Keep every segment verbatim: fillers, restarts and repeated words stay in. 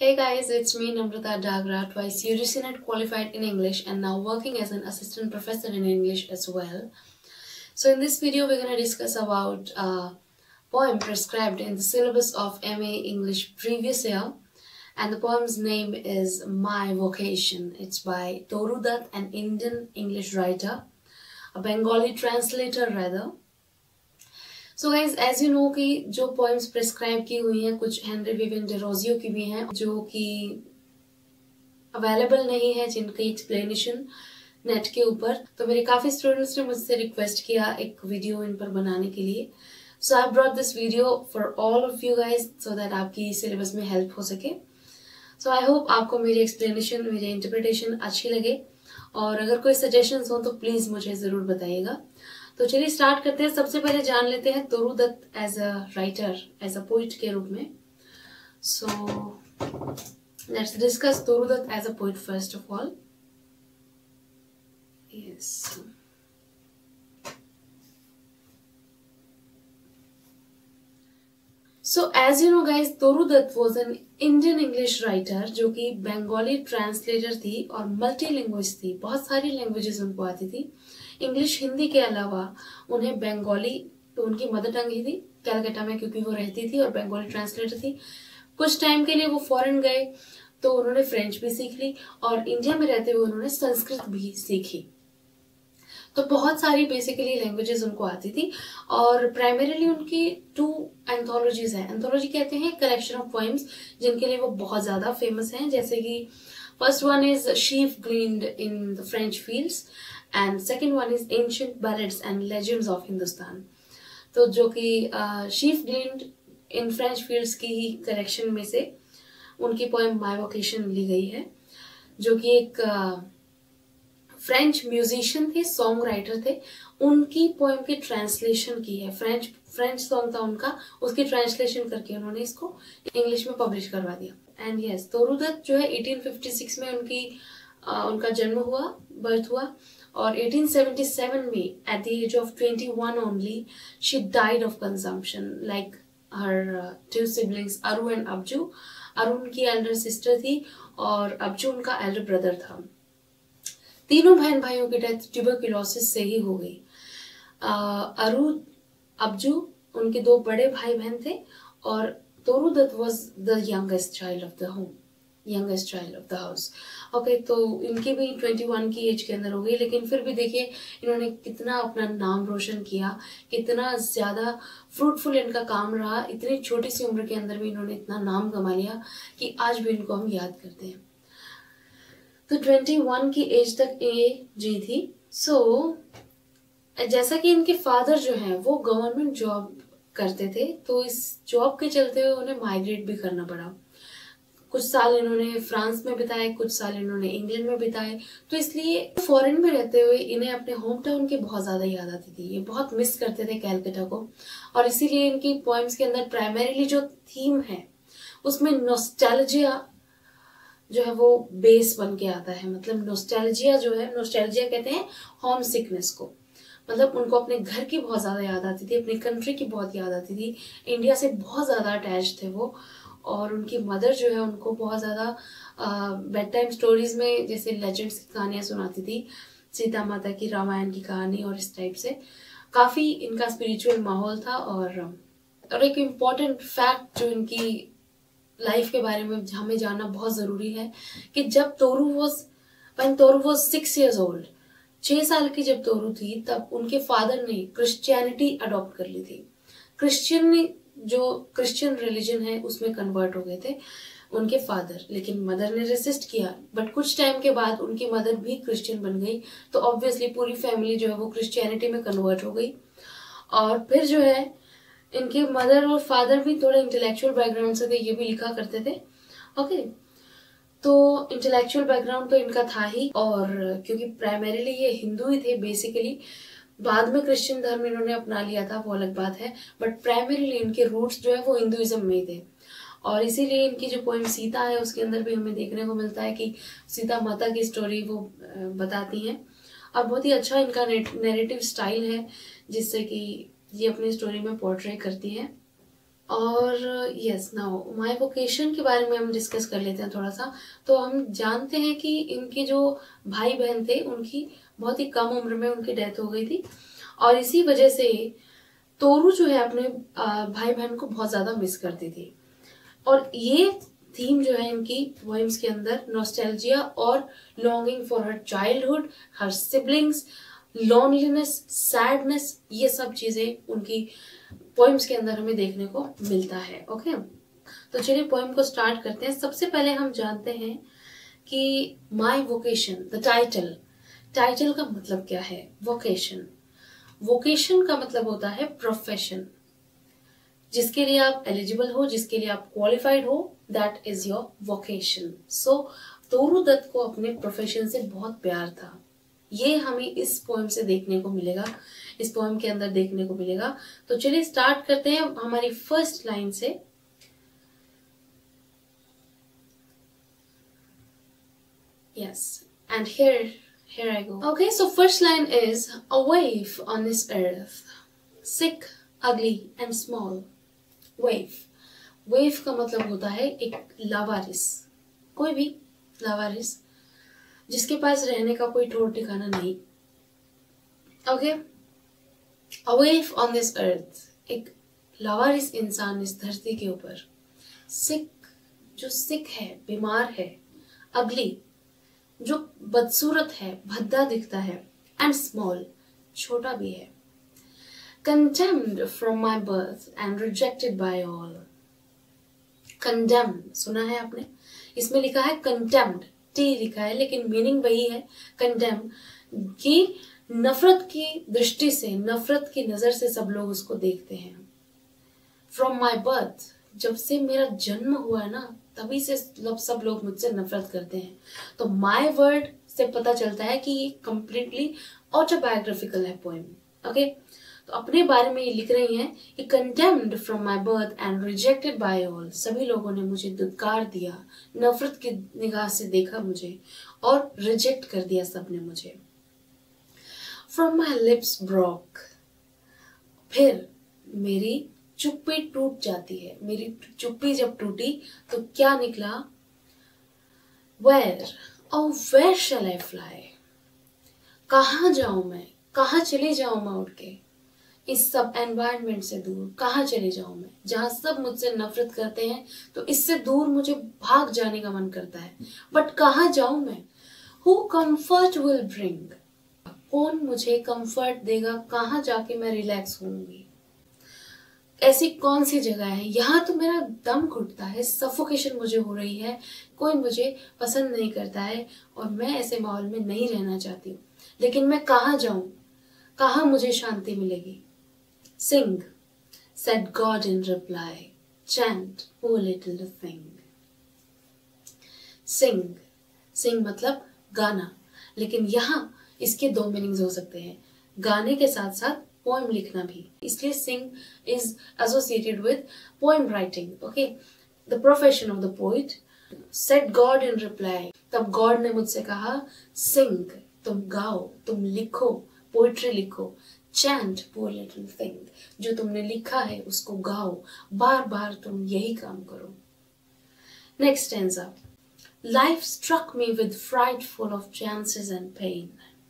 Hey guys, it's me Namrata Dagra, twice U G C Net qualified in English and now working as an assistant professor in English as well. So in this video we're going to discuss about a poem prescribed in the syllabus of M A English previous year, and the poem's name is My Vocation. It's by Toru Dutt, an Indian English writer, a Bengali translator rather. So guys as you know कि जो poems prescribe की हुई हैं कुछ Henry Vivian Derozio की भी हैं जो कि अवेलेबल नहीं है, जिनकी एक्सप्लेनेशन नेट के ऊपर। तो मेरे काफी स्टूडेंट्स ने मुझसे रिक्वेस्ट किया एक वीडियो इन पर बनाने के लिए। So I brought this video for all of you guys so that आपकी सिलेबस में हेल्प हो सके। सो आई होप आपको मेरी एक्सप्लेनेशन, मेरी इंटरप्रिटेशन अच्छी लगे, और अगर कोई सजेशंस हो तो प्लीज मुझे जरूर बताइएगा। तो चलिए स्टार्ट करते हैं। सबसे पहले जान लेते हैं Toru Dutt as a writer, as a poet के रूप में। So let's discuss Toru Dutt as a poet first of all. Yes, so as you know guys, Toru Dutt was an Indian English writer जो कि बंगाली ट्रांसलेटर थी और मल्टीलिंग्विस्ट थी। बहुत सारी लैंग्वेजेस उनको आती थी। इंग्लिश, हिंदी के अलावा उन्हें बंगाली तो उनकी मदर टंग ही थी कलकत्ता में, क्योंकि वो रहती थी और बंगाली ट्रांसलेटर थी। कुछ टाइम के लिए वो फॉरेन गए तो उन्होंने फ्रेंच भी सीख ली, और इंडिया में रहते हुए उन्होंने संस्कृत भी सीखी। तो बहुत सारी बेसिकली लैंग्वेजेस उनको आती थी, और प्राइमरीली उनकी टू एंथोलॉजीज हैं। एंथोलॉजी कहते हैं कलेक्शन ऑफ पोएम्स जिनके लिए वो बहुत ज्यादा फेमस हैं, जैसे कि first one is sheaf gleaned in the French fields and second one is ancient ballads and legends of Hindustan. तो जो कि sheaf gleaned in French fields की ही कलेक्शन में से उनकी पोएम माय वोकेशन ली गई है, जो कि एक फ्रेंच म्यूजिशियन थे, सॉन्ग राइटर थे, उनकी पोएम की ट्रांसलेशन की है। फ्रेंच फ्रेंच सॉन्ग था उनका, उसकी ट्रांसलेशन करके उन्होंने इसको इंग्लिश में पब्लिश करवा दिया। एंड यस, तोरू दत्त जो है अठारह सौ छप्पन में उनकी आ, उनका जन्म हुआ, बर्थ हुआ, और अठारह सौ सतहत्तर में एट द एज ऑफ इक्कीस only she died of consumption like her two siblings Aru and Abju. Aru उनकी एल्डर सिस्टर थी और अबजू उनका एल्डर ब्रदर था। तीनों बहन भाइयों की डेथ ट्यूबरक्लोसिस से ही हो गई। अरु, अबजू उनके दो बड़े भाई बहन थे, और Toru Dutt was the youngest child of the home, youngest child of the house. Okay, तो इनकी भी इक्कीस की एज के अंदर हो गई, लेकिन फिर भी देखिए इन्होंने कितना अपना नाम रोशन किया, कितना ज्यादा फ्रूटफुल इनका काम रहा। इतनी छोटी सी उम्र के अंदर भी इन्होंने इतना नाम कमा लिया कि आज भी इनको हम याद करते हैं। तो इक्कीस की एज तक ये जी थी। सो so, जैसा कि इनके फादर जो हैं वो गवर्नमेंट जॉब करते थे, तो इस जॉब के चलते हुए उन्हें माइग्रेट भी करना पड़ा। कुछ साल इन्होंने फ्रांस में बिताए, कुछ साल इन्होंने इंग्लैंड में बिताए। तो इसलिए फॉरेन में रहते हुए इन्हें अपने होम टाउन की बहुत ज्यादा याद आती थी। ये बहुत मिस करते थे कैलकाटा को, और इसीलिए इनकी पोएम्स के अंदर प्राइमरीली जो थीम है उसमें नॉस्टैल्जिया जो है वो बेस बन के आता है। मतलब नॉस्टैल्जिया जो है, नॉस्टैल्जिया कहते हैं होम सिकनेस को, मतलब उनको अपने घर की बहुत ज्यादा याद आती थी, अपनी कंट्री की बहुत याद आती थी, इंडिया से बहुत ज्यादा अटैच थे वो। और उनकी मदर जो है उनको बहुत ज्यादा बेड टाइम स्टोरीज में जैसे लेजेंड्स की कहानियां सुनाती थी, सीता माता की, रामायण की कहानी, और इस टाइप से काफी इनका स्पिरिचुअल माहौल था। और और एक इम्पॉर्टेंट फैक्ट जो इनकी लाइफ के बारे में हमें जानना बहुत जरूरी है कि जब Toru was when Toru was six years old, छह साल की जब तोरू थी, तब उनके फादर ने क्रिश्चियनिटी अडॉप्ट कर ली थी। क्रिश्चियन जो क्रिश्चियन रिलीजन है उसमें कन्वर्ट हो गए थे उनके फादर, लेकिन मदर ने रेसिस्ट किया। बट कुछ टाइम के बाद उनकी मदर भी क्रिश्चियन बन गई, तो ऑब्वियसली पूरी फैमिली जो है वो क्रिश्चियनिटी में कन्वर्ट हो गई। और फिर जो है इनके मदर और फादर भी थोड़े इंटेलेक्चुअल बैकग्राउंड से थे, ये भी लिखा करते थे। ओके, तो इंटेलेक्चुअल बैकग्राउंड तो इनका था ही, और क्योंकि प्राइमरीली ये हिंदू ही थे बेसिकली, बाद में क्रिश्चियन धर्म इन्होंने अपना लिया था वो अलग बात है, बट प्राइमरीली इनके रूट्स जो है वो हिंदुइज्म में ही थे। और इसीलिए इनकी जो पोएम सीता है उसके अंदर भी हमें देखने को मिलता है कि सीता माता की स्टोरी वो बताती हैं, और बहुत ही अच्छा इनका नैरेटिव स्टाइल है जिससे कि ये अपनी स्टोरी में पोर्ट्रे करती है। और यस, नाउ माय वोकेशन के बारे में हम डिस्कस कर लेते हैं थोड़ा सा। तो हम जानते हैं कि इनके जो भाई बहन थे उनकी बहुत ही कम उम्र में उनकी डेथ हो गई थी, और इसी वजह से तोरू जो है अपने भाई बहन को बहुत ज़्यादा मिस करती थी। और ये थीम जो है इनकी पोएम्स के अंदर नॉस्टैल्जिया और longing for her childhood, her siblings, loneliness, sadness, ये सब चीज़ें उनकी पोएम्स के अंदर हमें देखने को मिलता है। ओके, तो चलिए पोएम को स्टार्ट करते हैं। सबसे पहले हम जानते हैं कि my vocation, the title, title का मतलब क्या है? वोकेशन, वोकेशन का मतलब होता है प्रोफेशन, जिसके लिए आप एलिजिबल हो, जिसके लिए आप क्वालिफाइड हो, that is your vocation. So Toru Dutt को अपने प्रोफेशन से बहुत प्यार था, ये हमें इस पोएम से देखने को मिलेगा, इस पोएम के अंदर देखने को मिलेगा। तो चलिए स्टार्ट करते हैं हमारी फर्स्ट लाइन से। Yes, and here here I go. Okay, so first line is a wave on this earth, sick, ugly and small. Wave, wave का मतलब होता है एक लावारिस, कोई भी लावारिस जिसके पास रहने का कोई ठौर ठिकाना नहीं। Okay, a wave on this earth, एक लावारिस इंसान इस धरती के ऊपर। सिक, जो सिक है, बीमार है। अगली, जो बदसूरत है, भद्दा दिखता है। एंड स्मॉल, छोटा भी है। Condemned from my birth and rejected by all. Condemned सुना है आपने, इसमें लिखा है कंटेम्प्ट, टी लिखा है लेकिन मीनिंग वही है कंडेम, कि नफरत की दृष्टि से, नफरत की नजर से सब लोग उसको देखते हैं। फ्रॉम माई बर्थ, जब से मेरा जन्म हुआ है ना, तभी से सब लोग मुझसे नफरत करते हैं। तो माई वर्ड से पता चलता है कि ये कंप्लीटली ऑटोबायोग्राफिकल है पोएम। ओके, तो अपने बारे में ये लिख रही हैं कि condemned from my birth and rejected by all, सभी लोगों ने मुझे दुत्कार दिया, नफरत की निगाह से देखा मुझे और रिजेक्ट कर दिया सबने मुझे। फ्रॉम माई लिप्स ब्रोक, फिर मेरी चुप्पी टूट जाती है, मेरी चुप्पी जब टूटी तो क्या निकला? Where, o where shall I fly, कहाँ जाऊं मैं, कहाँ चली जाऊं मैं उड़ के, इस सब एनवायरनमेंट से दूर कहाँ चले जाऊं मैं, जहां सब मुझसे नफरत करते हैं, तो इससे दूर मुझे भाग जाने का मन करता है। बट कहाँ जाऊं मैं? हु कंफर्ट विल ब्रिंग, कौन मुझे कंफर्ट देगा, कहाँ जाके मैं रिलैक्स होंगी? ऐसी कौन सी जगह है? यहाँ तो मेरा दम घुटता है, सफोकेशन मुझे हो रही है, कोई मुझे पसंद नहीं करता है और मैं ऐसे माहौल में नहीं रहना चाहती हूँ। लेकिन मैं कहाँ जाऊं, कहाँ मुझे शांति मिलेगी? Sing, said God in reply, chant, O little thing. Sing, sing मतलब गाना, लेकिन यहाँ इसके दो मीनिंग्स हो सकते हैं, गाने के साथ साथ पोएम लिखना भी, इसलिए sing is associated with poem writing. Okay, the profession of the poet. Said God in reply, तब गॉड ने मुझसे कहा sing, तुम गाओ, तुम लिखो, पोइट्री लिखो। Chant, poor little thing, जो तुमने लिखा है उसको गाओ, बार बार तुम यही काम करो। Next stanza. Life struck me with fright full of chances and pain.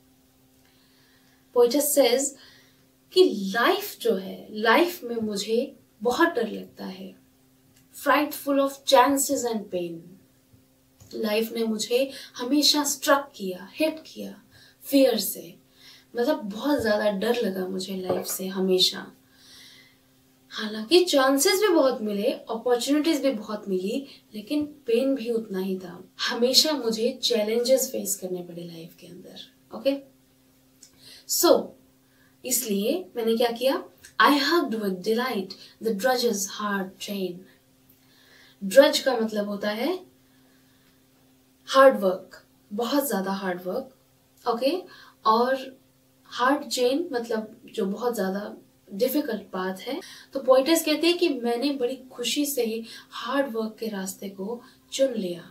Poetess says कि लाइफ जो है, लाइफ में मुझे बहुत डर लगता है। Fright full of chances and pain. Life ने मुझे हमेशा स्ट्रक किया, हिट किया, फियर से, मतलब बहुत ज्यादा डर लगा मुझे लाइफ से हमेशा। हालांकि चांसेस भी बहुत मिले, अपॉर्चुनिटीज भी बहुत मिली, लेकिन पेन भी उतना ही था। हमेशा मुझे चैलेंजेस फेस करने पड़े लाइफ के अंदर। ओके, सो इसलिए मैंने क्या किया? I hugged with delight the drudge's hard chain. Drudge का मतलब होता है हार्ड वर्क, बहुत ज्यादा हार्ड वर्क। ओके, और हार्ड चेन मतलब जो बहुत ज्यादा डिफिकल्ट बात है। तो पोइटेस कहते हैं कि मैंने बड़ी खुशी से हार्ड वर्क के रास्ते को चुन लिया।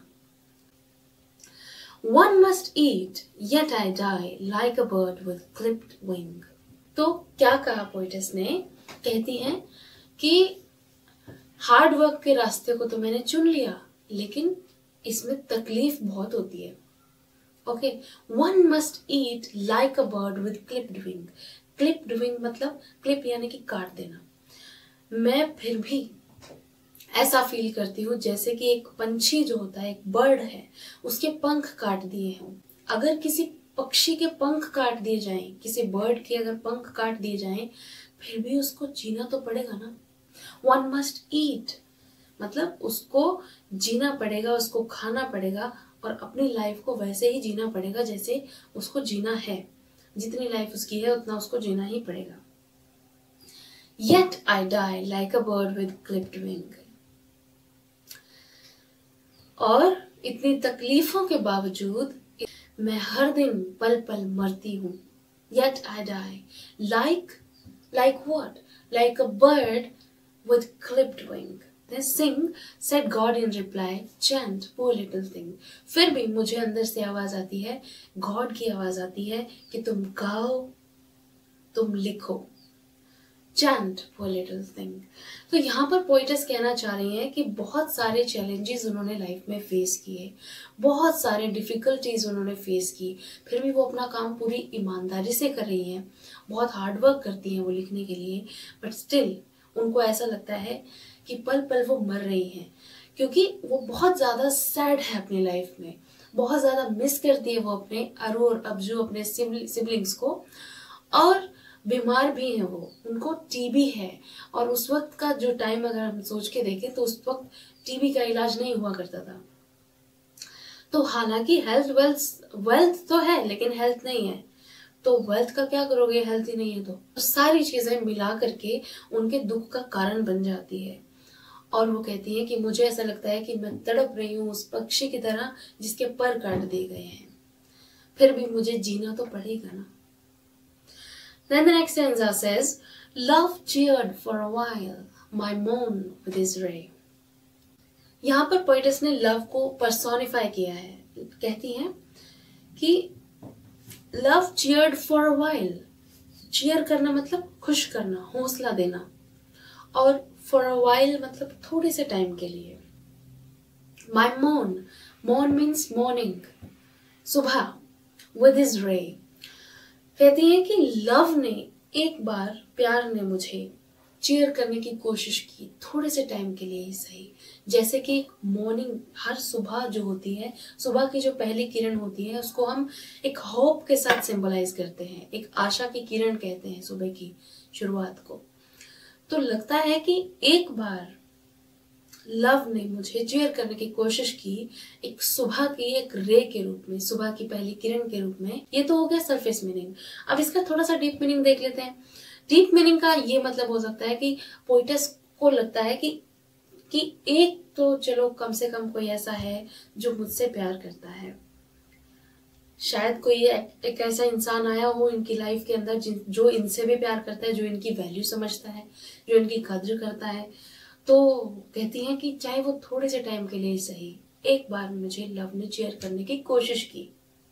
One must eat, yet I die like a bird with clipped wing. तो क्या कहा पोइटेस ने? कहती हैं कि हार्ड वर्क के रास्ते को तो मैंने चुन लिया, लेकिन इसमें तकलीफ बहुत होती है। Okay, one must eat like a bird with clipped wing. Clipped wing मतलब क्लिप यानी कि काट देना। मैं फिर भी ऐसा फील करती हूँ जैसे कि एक पंछी जो होता है, एक बर्ड है, उसके पंख काट दिए हों। अगर किसी पक्षी के पंख काट दिए जाएं, किसी बर्ड के अगर पंख काट दिए जाएं, फिर भी उसको जीना तो पड़ेगा ना। वन मस्ट ईट मतलब उसको जीना पड़ेगा, उसको खाना पड़ेगा और अपनी लाइफ को वैसे ही जीना पड़ेगा जैसे उसको जीना है। जितनी लाइफ उसकी है उतना उसको जीना ही पड़ेगा। Yet I die like a bird with clipped wing. और इतनी तकलीफों के बावजूद मैं हर दिन पल पल मरती हूँ। Yet I die like like what? Like a bird with clipped wing. They sing, said God in reply, chant, poor little thing. फिर भी मुझे अंदर से आवाज आती है, गॉड की आवाज आती है कि तुम गाओ, तुम लिखो। chant, poor little thing. तो यहाँ पर पोइटस कहना चाह रही हैं कि बहुत सारे चैलेंजेस उन्होंने लाइफ में फेस किए, बहुत सारे डिफिकल्टीज उन्होंने फेस की, फिर भी वो अपना काम पूरी ईमानदारी से कर रही हैं, बहुत हार्ड वर्क करती हैं वो लिखने के लिए, बट स्टिल उनको ऐसा लगता है कि पल पल वो मर रही हैं, क्योंकि वो बहुत ज़्यादा सैड है अपनी लाइफ में, बहुत ज़्यादा मिस करती है वो अपने अरु और अबजू, अपने सिबलिंग्स को, और बीमार भी हैं वो, उनको टीबी है। और उस वक्त का जो टाइम अगर हम सोच के देखें तो उस वक्त टीबी का इलाज नहीं हुआ करता था। तो हालांकि हेल्थ वेल्थ वेल्थ तो है लेकिन हेल्थ नहीं है, तो वेल्थ का क्या करोगे, हेल्थ ही नहीं है तो, तो सारी चीजें मिला करके उनके दुख का कारण बन जाती है। और वो कहती है कि मुझे ऐसा लगता है कि मैं तड़प रही हूँ उस पक्षी की तरह जिसके पर काट दिए गए हैं, फिर भी मुझे जीना तो पड़ेगा ना। Then the next stanza says, love cheered for a while my moan with his ray. यहाँ पर पोइटस ने लव को पर्सोनिफाई किया है। कहती हैं कि love cheered for a while, cheer करना मतलब खुश करना, हौसला देना, और for a while मतलब थोड़े से टाइम के लिए। My moan, moan means morning, सुबह, with his ray. कहती हैं कि लव ने एक बार, प्यार ने मुझे चीयर करने की कोशिश की, थोड़े से टाइम के लिए ही सही, जैसे कि मॉर्निंग, हर सुबह जो होती है, सुबह की जो पहली किरण होती है उसको हम एक होप के साथ सिंबलाइज करते हैं, एक आशा की किरण कहते हैं सुबह की शुरुआत को। तो लगता है कि एक बार लव ने मुझे चीयर करने की कोशिश की, एक सुबह की एक रे के रूप में, सुबह की पहली किरण के रूप में। ये तो हो गया सरफेस मीनिंग। अब इसका थोड़ा सा डीप मीनिंग देख लेते हैं। डीप मीनिंग का ये मतलब हो सकता है कि पोइटस को लगता है कि कि एक तो चलो कम से कम कोई ऐसा है जो मुझसे प्यार करता है, शायद कोई एक ऐसा इंसान आया हो इनकी लाइफ के अंदर जो इनसे भी प्यार करता है, जो इनकी वैल्यू समझता है, जो इनकी कद्र करता है। तो कहती हैं कि चाहे वो थोड़े से टाइम के लिए सही, एक बार मुझे लव ने चीयर करने की कोशिश की।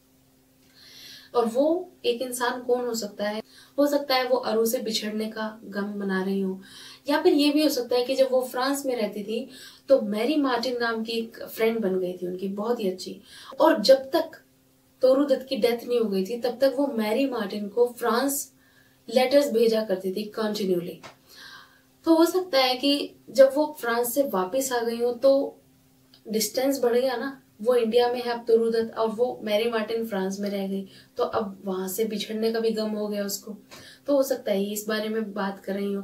और वो एक इंसान कौन हो सकता है? हो सकता है वो अरु से बिछड़ने का गम मना रही हो, या फिर ये भी हो सकता है कि जब वो फ्रांस में रहती थी तो मैरी मार्टिन नाम की एक फ्रेंड बन गई थी उनकी, बहुत ही अच्छी, और जब तक तोरू दत्त की डेथ नहीं हो गई थी तब तक वो मैरी मार्टिन को फ्रांस लेटर्स भेजा करती थी कंटिन्यूली। तो हो सकता है कि जब वो फ्रांस से वापस आ गई हो तो डिस्टेंस बढ़ गया ना, वो इंडिया में है अब तोरू दत्त, और वो मैरी मार्टिन फ्रांस में रह गई, तो अब वहां से बिछड़ने का भी गम हो गया उसको। तो हो सकता है इस बारे में बात कर रही हो।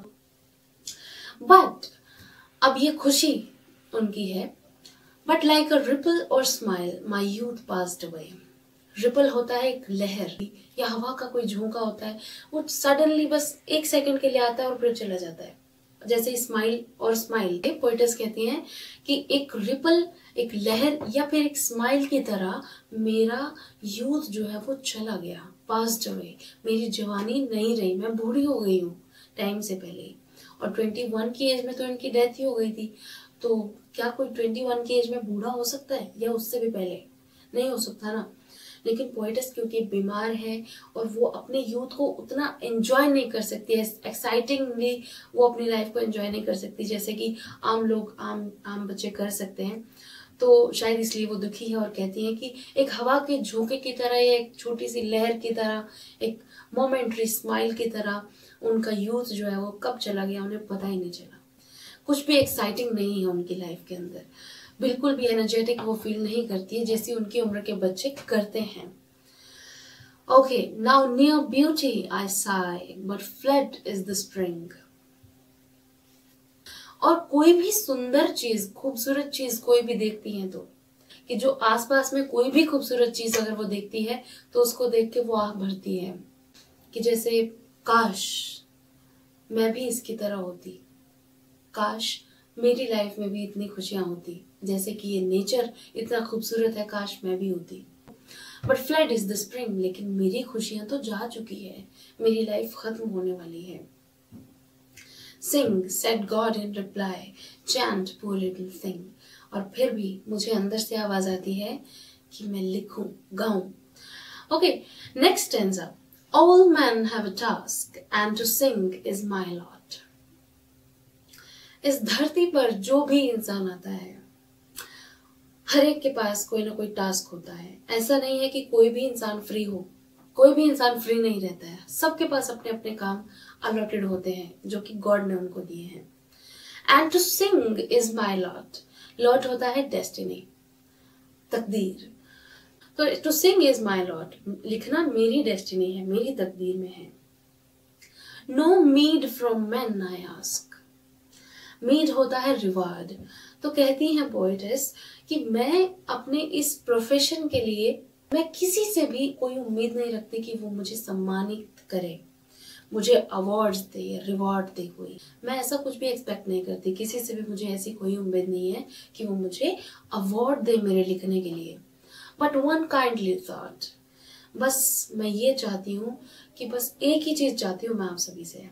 बट अब ये खुशी उनकी है, but like a ripple or smile my youth passed away. Ripple होता है एक लहर या हवा का कोई झोंका होता है, वो सडनली बस एक सेकंड के लिए आता है और फिर चला जाता है, जैसे स्माइल और स्माइल। पोइटस कहती हैं कि एक रिपल, एक लहर या फिर एक स्माइल की तरह मेरा यूथ जो है वो चला गया, पास्ड अवे। मेरी जवानी नहीं रही, मैं बूढ़ी हो गई हूँ टाइम से पहले, और इक्कीस की एज में तो इनकी डेथ ही हो गई थी। तो क्या कोई इक्कीस की एज में बूढ़ा हो सकता है, या उससे भी पहले? नहीं हो सकता ना। लेकिन पोएटस क्योंकि बीमार है और वो अपने यूथ को उतना एंजॉय नहीं कर सकती है, एक्साइटिंगली वो अपनी लाइफ को एंजॉय नहीं कर सकती जैसे कि आम लोग आम आम बच्चे कर सकते हैं। तो शायद इसलिए वो दुखी है और कहती है कि एक हवा के झोंके की तरह या एक छोटी सी लहर की तरह, एक मोमेंट्री स्माइल की तरह उनका यूथ जो है वो कब चला गया उन्हें पता ही नहीं चला। कुछ भी एक्साइटिंग नहीं है उनकी लाइफ के अंदर, बिल्कुल भी एनर्जेटिक वो फील नहीं करती है जैसी उनकी उम्र के बच्चे करते हैं। Okay, now near beauty I sigh but flood is the spring. और कोई भी सुंदर चीज, खूबसूरत चीज कोई भी देखती है तो कि जो आसपास में कोई भी खूबसूरत चीज अगर वो देखती है तो उसको देख के वो आह भरती है कि जैसे काश मैं भी इसकी तरह होती, काश मेरी लाइफ में भी इतनी खुशियां होती जैसे कि ये नेचर इतना खूबसूरत है, काश मैं भी होती। But flood is the spring, लेकिन मेरी खुशियां तो जा चुकी है, मेरी लाइफ खत्म होने वाली है। Sing said God in reply, chant poor little thing. और फिर भी मुझे अंदर से आवाज आती है कि मैं लिखूं, गाऊं। Okay, next stanza. All men have a task and to sing is my lot. इस धरती पर जो भी इंसान आता है हर एक के पास कोई ना कोई टास्क होता है। ऐसा नहीं है कि कोई भी इंसान फ्री हो, कोई भी इंसान फ्री नहीं रहता है। सबके पास अपने अपने काम अलॉटेड होते हैं जो कि गॉड ने उनको दिए हैं। And to sing is my lot, lot होता है डेस्टिनी, तकदीर। तो to sing is my lot, लिखना मेरी डेस्टिनी है, मेरी तकदीर में है। No meed from man I ask, meed होता है रिवार्ड। तो कहती हैं पोएटेस कि मैं अपने इस प्रोफेशन के लिए मैं किसी से भी कोई उम्मीद नहीं रखती कि वो मुझे सम्मानित करे, मुझे अवार्ड्स दे या रिवॉर्ड दे कोई। मैं ऐसा कुछ भी एक्सपेक्ट नहीं करती, किसी से भी मुझे ऐसी कोई उम्मीद नहीं है कि वो मुझे अवार्ड दे मेरे लिखने के लिए। बट वन काइंडली थॉट, बस मैं ये चाहती हूँ कि बस एक ही चीज चाहती हूँ मैं आप सभी से,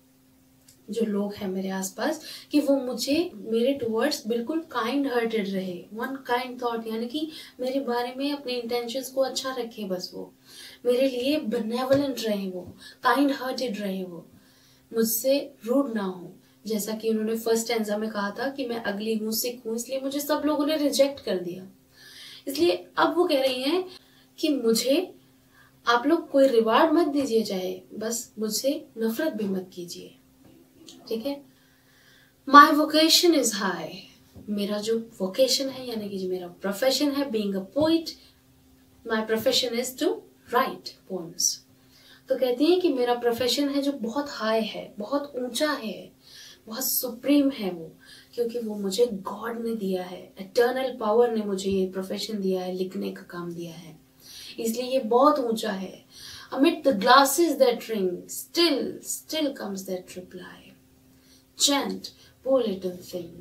जो लोग हैं मेरे आसपास, कि वो मुझे मेरे टुवर्ड्स बिल्कुल काइंड हार्टेड रहे। वन काइंड थॉट यानी कि मेरे बारे में अपने इंटेंशंस को अच्छा रखे, बस वो मेरे लिए बेनेवलेंट रहे, वो काइंड हार्टेड रहे, वो मुझसे रूड ना हो। जैसा कि उन्होंने फर्स्ट स्टैंजा में कहा था कि मैं अगली हूँ, सिख हूँ, इसलिए मुझे सब लोगों ने रिजेक्ट कर दिया। इसलिए अब वो कह रही हैं कि मुझे आप लोग कोई रिवार्ड मत दीजिए, चाहे बस मुझसे नफरत भी मत कीजिए, ठीक है। माई वोकेशन इज हाई, मेरा जो वोकेशन है यानी कि जो मेरा प्रोफेशन है, being a poet, my profession is to write poems. तो कहती है कि मेरा प्रोफेशन है जो बहुत हाई है, बहुत ऊंचा है, बहुत सुप्रीम है वो, क्योंकि वो मुझे गॉड ने दिया है, एटर्नल पावर ने मुझे ये प्रोफेशन दिया है, लिखने का काम दिया है, इसलिए ये बहुत ऊंचा है। Amid the glasses that ring, still, still comes that reply. Chant, poor little thing.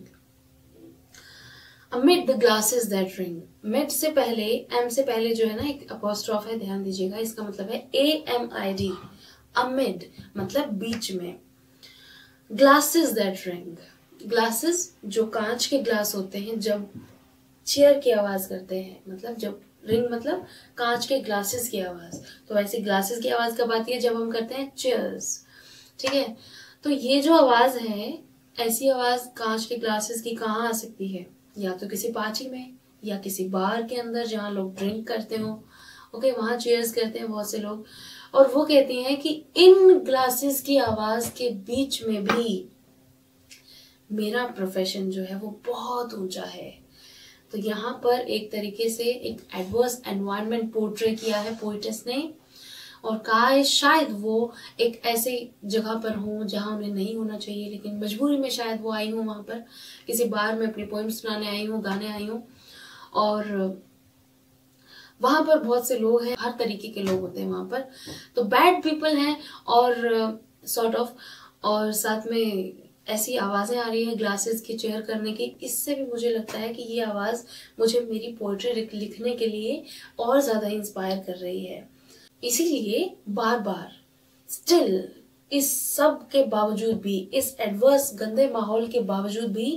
Amid the glasses that ring. Mid से पहले, M से पहले जो है ना एक अपॉस्ट्रॉफ है, ध्यान दीजिएगा, इसका मतलब है A M I D. Amid मतलब बीच में। Glasses that ring. Glasses जो कांच के ग्लास होते हैं, जब चेयर की आवाज करते हैं, मतलब जब रिंग मतलब कांच के ग्लासेस की आवाज, तो ऐसे ग्लासेस की आवाज कब आती है? जब हम करते हैं चीयर्स, ठीक है। तो ये जो आवाज है, ऐसी आवाज कांच के ग्लासेस की कहाँ आ सकती है? या तो किसी पार्टी में या किसी बार के अंदर जहाँ लोग ड्रिंक करते हो, ओके, वहां चीयर्स करते हैं बहुत से लोग। और वो कहती हैं कि इन ग्लासेस की आवाज के बीच में भी मेरा प्रोफेशन जो है वो बहुत ऊंचा है। तो यहाँ पर एक तरीके से एक एडवर्स एनवायरनमेंट पोर्ट्रे किया है पोइटेस ने, और कहा है शायद वो एक ऐसे जगह पर हो जहाँ उन्हें नहीं होना चाहिए, लेकिन मजबूरी में शायद वो आई हूँ वहाँ पर, किसी बार में अपनी पोइम सुनाने आई हूँ, गाने आई हूँ, और वहाँ पर बहुत से लोग हैं, हर तरीके के लोग होते हैं वहाँ पर। तो बैड पीपल हैं और सॉर्ट ऑफ, और साथ में ऐसी आवाजें आ रही हैं ग्लासेस की चेयर करने की। इससे भी मुझे लगता है कि ये आवाज मुझे मेरी पोएट्री लिखने के लिए और ज्यादा इंस्पायर कर रही है। इसीलिए बार बार स्टिल, इस सब के बावजूद भी, इस एडवर्स गंदे माहौल के बावजूद भी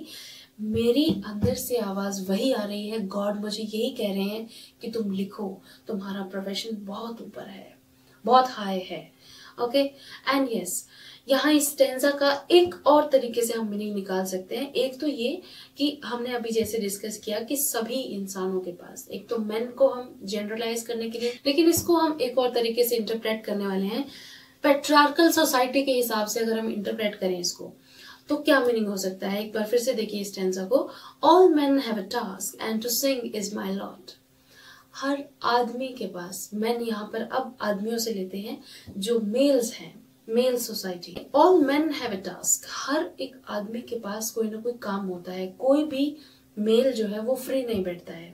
मेरी अंदर से आवाज वही आ रही है, गॉड मुझे यही कह रहे हैं कि तुम लिखो, तुम्हारा प्रोफेशन बहुत ऊपर है, बहुत हाई है। ओके एंड यस, यहाँ इस स्टेंजा का एक और तरीके से हम मीनिंग निकाल सकते हैं। एक तो ये कि हमने अभी जैसे डिस्कस किया कि सभी इंसानों के पास, एक तो मेन को हम जनरलाइज करने के लिए, लेकिन इसको हम एक और तरीके से इंटरप्रेट करने वाले हैं। पेट्रियार्कल सोसाइटी के हिसाब से अगर हम इंटरप्रेट करें इसको, तो क्या मीनिंग हो सकता है? एक बार फिर से देखिए स्टेंजा को। All men have a task and to sing is my lot. हर आदमी के पास, मैन यहाँ पर अब आदमियों से लेते हैं जो मेल्स हैं, male society. All men have a task, हर एक आदमी के पास कोई ना कोई काम होता है। कोई भी मेल जो है वो फ्री नहीं बैठता है।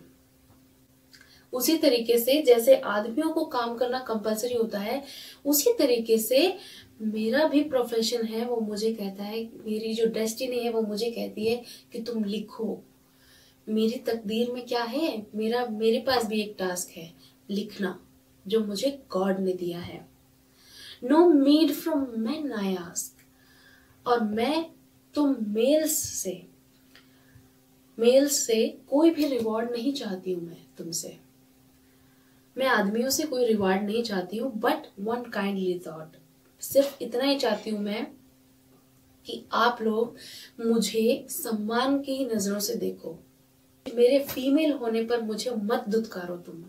उसी तरीके से जैसे आदमियों को काम करना कंपलसरी होता है, उसी तरीके से मेरा भी प्रोफेशन है वो मुझे कहता है, मेरी जो डेस्टिनी है वो मुझे कहती है कि तुम लिखो। मेरी तकदीर में क्या है, मेरा मेरे पास भी एक टास्क है, लिखना, जो मुझे गॉड ने दिया है। No meed from men I ask, और मैं तुम मेल्स से मेल्स से कोई भी रिवॉर्ड नहीं चाहती हूं। मैं तुमसे, मैं आदमियों से कोई रिवार्ड नहीं चाहती हूँ, बट वन काइंडली थॉट, सिर्फ इतना ही चाहती हूँ मैं कि आप लोग मुझे सम्मान की नजरों से देखो, मेरे फीमेल होने पर मुझे मत दुत्कारो तुम।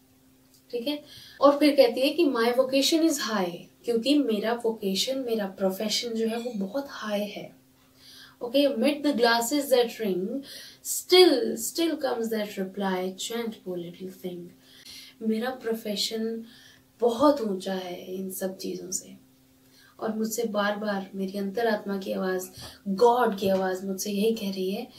ठीक है। और फिर कहती है कि माई वोकेशन इज हाई, क्योंकि मेरा वोकेशन, मेरा प्रोफेशन जो है वो बहुत हाई है। Okay, mid the glasses that ring, still still comes that reply, chant poor little thing. मेरा प्रोफेशन बहुत ऊंचा है इन सब चीजों से, और मुझसे बार बार मेरी अंतरात्मा की आवाज, गॉड की आवाज मुझसे यही कह रही है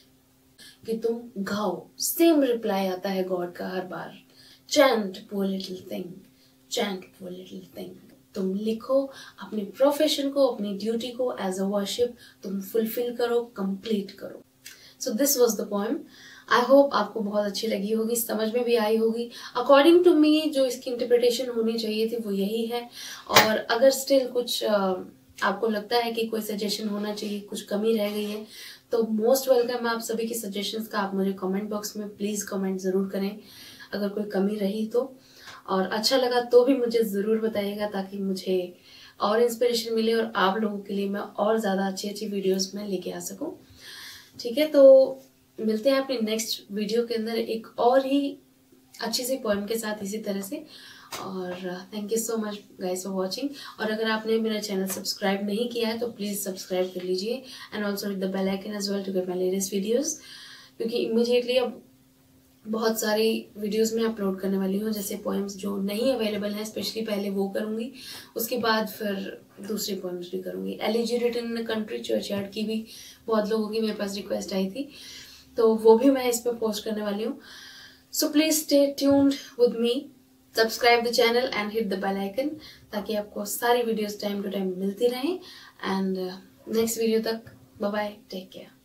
कि तुम गाओ। सेम रिप्लाई आता है गॉड का हर बार, chant poor little thing, chant poor little thing. तुम लिखो, अपने प्रोफेशन को, अपनी ड्यूटी को एज अ वर्शिप तुम फुलफिल करो, कंप्लीट करो। So this was the poem. I hope आपको बहुत अच्छी लगी होगी, समझ में भी आई होगी। अकॉर्डिंग टू मी जो इसकी इंटरप्रिटेशन होनी चाहिए थी वो यही है। और अगर स्टिल कुछ uh, आपको लगता है कि कोई सजेशन होना चाहिए, कुछ कमी रह गई है, तो मोस्ट वेलकम है आप सभी की सजेशंस का। आप मुझे कमेंट बॉक्स में प्लीज कमेंट जरूर करें अगर कोई कमी रही तो, और अच्छा लगा तो भी मुझे जरूर बताइएगा, ताकि मुझे और इंस्पिरेशन मिले और आप लोगों के लिए मैं और ज्यादा अच्छी अच्छी वीडियोस में लेके आ सकूं। ठीक है, तो मिलते हैं अपनी नेक्स्ट वीडियो के अंदर एक और ही अच्छी सी पोएम के साथ इसी तरह से। और thank you so much guys for watching. और अगर आपने मेरा चैनल सब्सक्राइब नहीं किया है तो प्लीज सब्सक्राइब कर लीजिए, and also hit the bell icon as well to get my latest videos, क्योंकि इमीडिएटली अब बहुत सारी वीडियोस में अपलोड करने वाली हूँ। जैसे पोएम्स जो नहीं अवेलेबल हैं, स्पेशली पहले वो करूँगी, उसके बाद फिर दूसरी पोएम्स भी करूँगी। Elegy written in country churchyard की भी बहुत लोगों की मेरे पास रिक्वेस्ट आई थी, तो वो भी मैं इस पर पोस्ट करने वाली हूँ। So please stay tuned with me, subscribe the channel and hit the bell icon, ताकि आपको सारी वीडियोस टाइम टू टाइम मिलती रहें। एंड नेक्स्ट वीडियो तक बाय बाय, टेक केयर।